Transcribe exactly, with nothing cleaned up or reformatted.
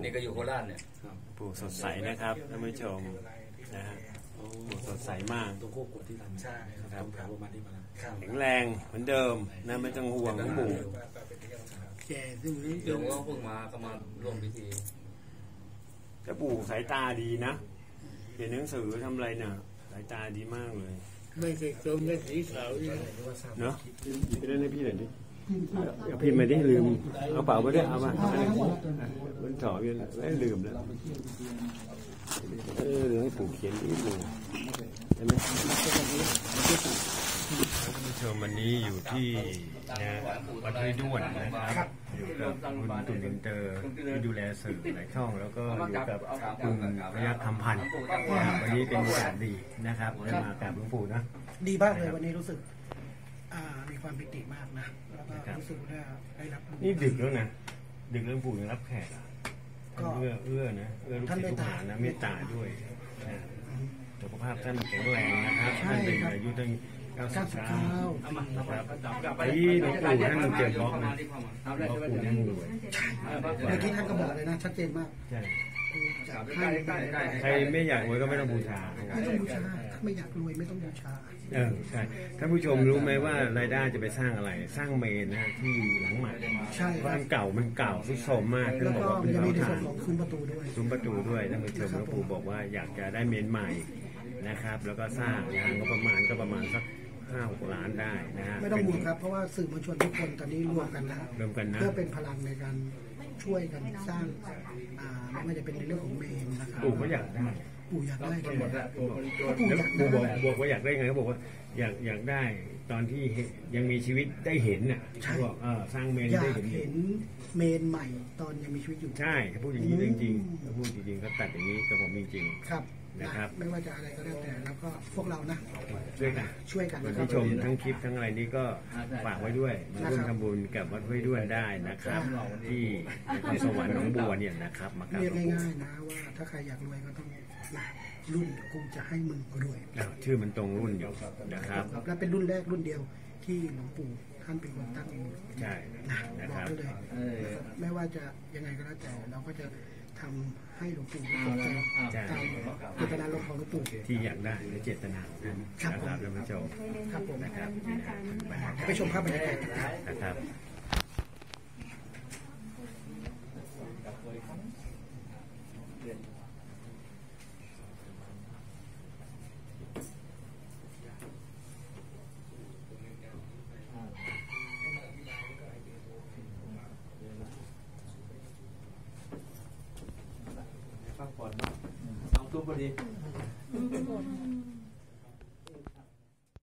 นี่ก็อยู่โคราชเนี่ยปู่สดใสนะครับท่านผู้ชมนะฮะปู่สดใสมากตัวโคกดที่ทำใช่ครับแประมาณนี้มาแล้วแข็งแรงเหมือนเดิมนะไม่ต้องห่วงปู่แก่ซึ่งโยมก็เพิ่งมาก็มาร่วมพิธีแต่ปู่สายตาดีนะเขียนหนังสือทำอะไรเนี่ยสายตาดีมากเลยไม่เคยจมกับสีขาวเนาะไปเล่นให้พี่หน่อยดิเอาพิมพ์มาดิลืมเอาเป๋าไปด้วยเอามาบนถอยังไม่ลืมแล้วเออให้ปู่เขียนนิดหนึ่งใช่ไหมชมวันนี้อยู่ที่วัดห้วยด้วนนะครับอยู่กับคุณตุ่นอินเตอร์ที่ดูแลสื่อหลายช่องแล้วก็อยู่กับคุณพยัคฆ์คำพันธ์วันนี้เป็นโอกาสดีนะครับได้มากราบหลวงปู่นะดีมากเลยวันนี้รู้สึกมีความปิติมากนะแล้วก็รู้สึกว่าได้รับนี่ดึกแล้วนะดึกแล้วปู่ยังรับแขกก็เอื้อเอื้อนะเอื้อลูกศิษย์ลูกหานะเมตตาด้วยสุขภาพท่านแข็งแรงนะครับท่านเป็นอายุตั้งเก้าสิบเก้าครับไอ้หลวงปู่ท่านเจ็บบล็อกนะบล็อกปู่นั่งรวยเมื่อกี้ท่านก็บอกเลยนะชัดเจนมากใช่ใครไม่อยากรวยก็ไม่ต้องบูชาไม่ต้องบูชาถ้าไม่อยากรวยไม่ต้องบูชาเออใช่ท่านผู้ชมรู้ไหมว่ารายได้จะไปสร้างอะไรสร้างเมนนะที่หลังใหม่ใช่บ้านเก่ามันเก่าทรุดโทรมมากขึ้นบอกว่าเป็นเสาถ่านซุ้มประตูด้วยซุ้มประตูด้วยท่านผู้ชมหลวงปู่บอกว่าอยากจะได้เมนใหม่นะครับแล้วก็สร้างงานก็ประมาณก็ประมาณสักห้าหกล้านได้นะฮะไม่ต้องห่วงครับเพราะว่าสื่อมวลชนทุกคนตอนนี้รวมกันนะรวมกันนะเพื่อเป็นพลังในการช่วยกันสร้างไม่ว่าจะเป็นในเรื่องของเมนนะครับปู่ก็อยากได้ปู่อยากได้กันหมดแล้วปู่บอกบอกว่าอยากได้ไงเขาบอกว่าอยากอยากได้ตอนที่ยังมีชีวิตได้เห็นน่ะเขาบอกเออสร้างเมนได้เห็นเมนใหม่ตอนยังมีชีวิตอยู่ใช่เขาพูดอย่างนี้จริงๆเขาพูดจริงๆเขาตัดอย่างนี้กับผมจริงๆครับนะครับไม่ว่าจะอะไรก็แล้วแต่แล้วก็พวกเรานะช่วยกันช่วยกันที่ชมทั้งคลิปทั้งอะไรนี้ก็ฝากไว้ด้วยมาร่วมทำบุญกับวัดห้วยด้วนได้นะครับที่นครสวรรค์หนองบัวเนี่ยนะครับมากราบเรียกง่ายๆนะว่าถ้าใครอยากรวยก็ต้องรุ่นกูจะให้มึงรวยชื่อมันตรงรุ่นอยู่นะครับและเป็นรุ่นแรกรุ่นเดียวที่หลวงปู่ท่านเป็นคนตั้งเองใช่นะครับบอกเลยไม่ว่าจะยังไงก็แล้วแต่เราก็จะทำให้หลวงปู่ตามเจตนารมณ์ของหลวงปู่ที่อยากได้หรือเจตนานั้นนะครับท่านผู้ชมครับผมนะครับไปชมภาพบรรยากาศนะครับพักผ่อนสองทุ่มพอดี